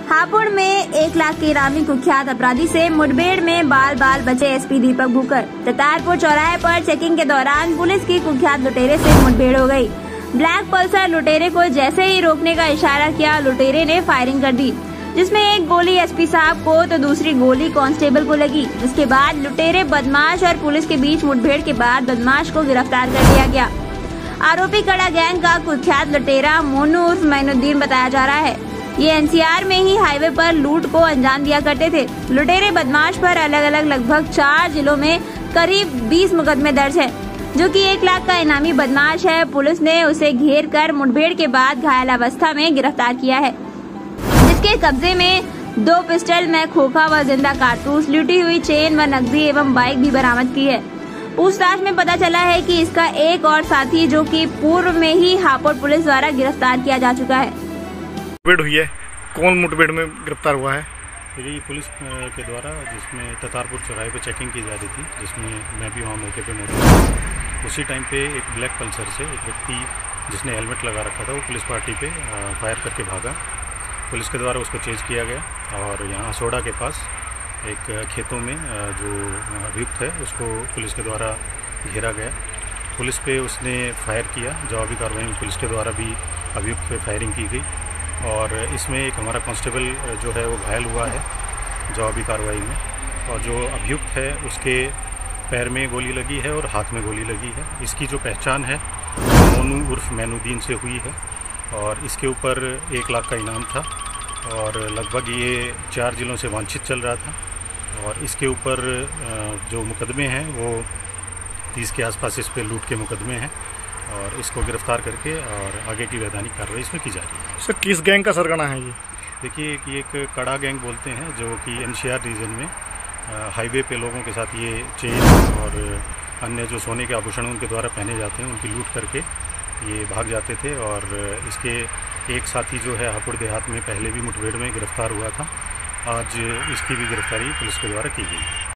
हापुड़ में 1 लाख के इनामी कुख्यात अपराधी से मुठभेड़ में बाल बाल बचे एसपी दीपक भूकर। ततारपुर चौराहे पर चेकिंग के दौरान पुलिस की कुख्यात लुटेरे से मुठभेड़ हो गई। ब्लैक पल्सर लुटेरे को जैसे ही रोकने का इशारा किया, लुटेरे ने फायरिंग कर दी, जिसमें एक गोली एसपी साहब को तो दूसरी गोली कांस्टेबल को लगी। जिसके बाद लुटेरे बदमाश और पुलिस के बीच मुठभेड़ के बाद बदमाश को गिरफ्तार कर लिया गया। आरोपी कड़ा गैंग का कुख्यात लुटेरा मोनू उर्फ मैनुद्दीन बताया जा रहा है। ये एनसीआर में ही हाईवे पर लूट को अंजाम दिया करते थे। लुटेरे बदमाश पर अलग अलग लगभग 4 जिलों में करीब 20 मुकदमे दर्ज है, जो कि 1 लाख का इनामी बदमाश है। पुलिस ने उसे घेर कर मुठभेड़ के बाद घायल अवस्था में गिरफ्तार किया है, जिसके कब्जे में 2 पिस्टल में खोखा व जिंदा कारतूस, लूटी हुई चेन व नकदी एवं बाइक भी बरामद की है। पूछताछ में पता चला है कि इसका एक और साथी, जो कि पूर्व में ही हापुड़ पुलिस द्वारा गिरफ्तार किया जा चुका है। मुठभेड़ हुई है, कौन मुठभेड़ में गिरफ्तार हुआ है? ये पुलिस के द्वारा, जिसमें ततारपुर चौराहे पे चेकिंग की जा रही थी, जिसमें मैं भी वहाँ मौके पे मौजूद था। उसी टाइम पे एक ब्लैक पल्सर से एक व्यक्ति जिसने हेलमेट लगा रखा था, वो पुलिस पार्टी पे फायर करके भागा। पुलिस के द्वारा उसको चेज किया गया और यहाँ सोडा के पास एक खेतों में जो अभियुक्त है उसको पुलिस के द्वारा घेरा गया। पुलिस पे उसने फायर किया। जवाबी कार्रवाई में पुलिस के द्वारा भी अभियुक्त पे फायरिंग की गई और इसमें एक हमारा कांस्टेबल जो है वो घायल हुआ है जवाबी कार्रवाई में। और जो अभियुक्त है उसके पैर में गोली लगी है और हाथ में गोली लगी है। इसकी जो पहचान है मोनू उर्फ मैनुद्दीन से हुई है और इसके ऊपर 1 लाख का इनाम था और लगभग ये 4 जिलों से वांछित चल रहा था। और इसके ऊपर जो मुकदमे हैं वो 30 के आसपास इस पे लूट के मुकदमे हैं और इसको गिरफ्तार करके और आगे की वैधानिक कार्रवाई इसमें की जा रही है। सर, किस गैंग का सरगना है ये? देखिए कि एक कड़ा गैंग बोलते हैं, जो कि एनसीआर रीजन में हाईवे पे लोगों के साथ ये चेन और अन्य जो सोने के आभूषण उनके द्वारा पहने जाते हैं उनकी लूट करके ये भाग जाते थे। और इसके एक साथी जो है हापुड़ देहात में पहले भी मुठभेड़ में गिरफ्तार हुआ था। आज इसकी भी गिरफ्तारी पुलिस के द्वारा की गई।